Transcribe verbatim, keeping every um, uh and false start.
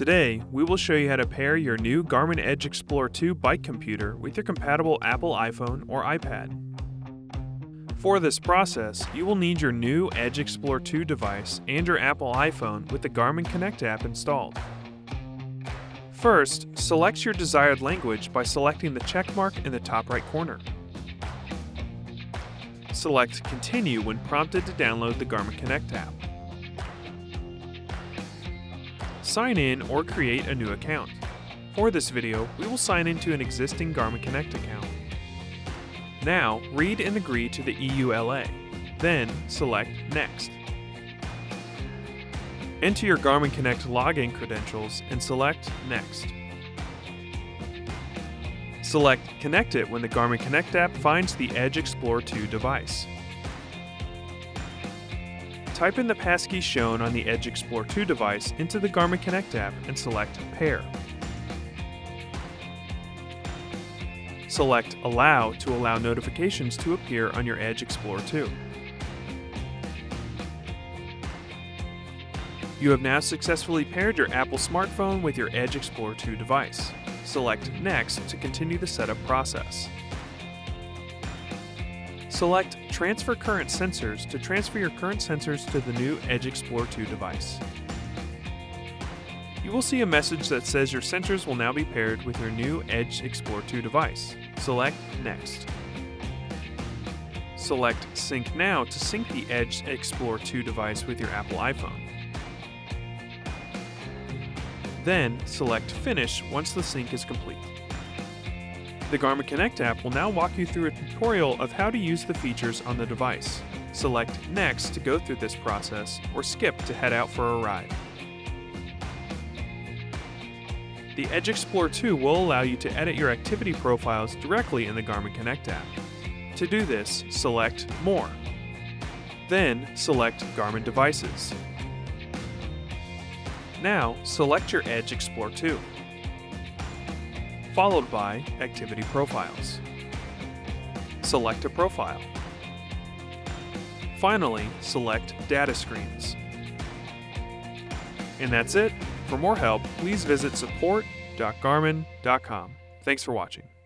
Today, we will show you how to pair your new Garmin Edge Explorer two bike computer with your compatible Apple iPhone or iPad. For this process, you will need your new Edge Explorer two device and your Apple iPhone with the Garmin Connect app installed. First, select your desired language by selecting the check mark in the top right corner. Select Continue when prompted to download the Garmin Connect app. Sign in or create a new account. For this video, we will sign into an existing Garmin Connect account. Now, read and agree to the E U L A. Then, select Next. Enter your Garmin Connect login credentials and select Next. Select Connect It when the Garmin Connect app finds the Edge Explorer two device. Type in the passkey shown on the Edge Explorer two device into the Garmin Connect app and select Pair. Select Allow to allow notifications to appear on your Edge Explorer two. You have now successfully paired your Apple smartphone with your Edge Explorer two device. Select Next to continue the setup process. Select Transfer Current Sensors to transfer your current sensors to the new Edge Explorer two device. You will see a message that says your sensors will now be paired with your new Edge Explorer two device. Select Next. Select Sync Now to sync the Edge Explorer two device with your Apple iPhone. Then, select Finish once the sync is complete. The Garmin Connect app will now walk you through a tutorial of how to use the features on the device. Select Next to go through this process, or skip to head out for a ride. The Edge Explorer two will allow you to edit your activity profiles directly in the Garmin Connect app. To do this, select More. Then, select Garmin Devices. Now, select your Edge Explorer two, followed by Activity Profiles. Select a profile. Finally, select Data Screens. And that's it. For more help, please visit support dot garmin dot com. Thanks for watching.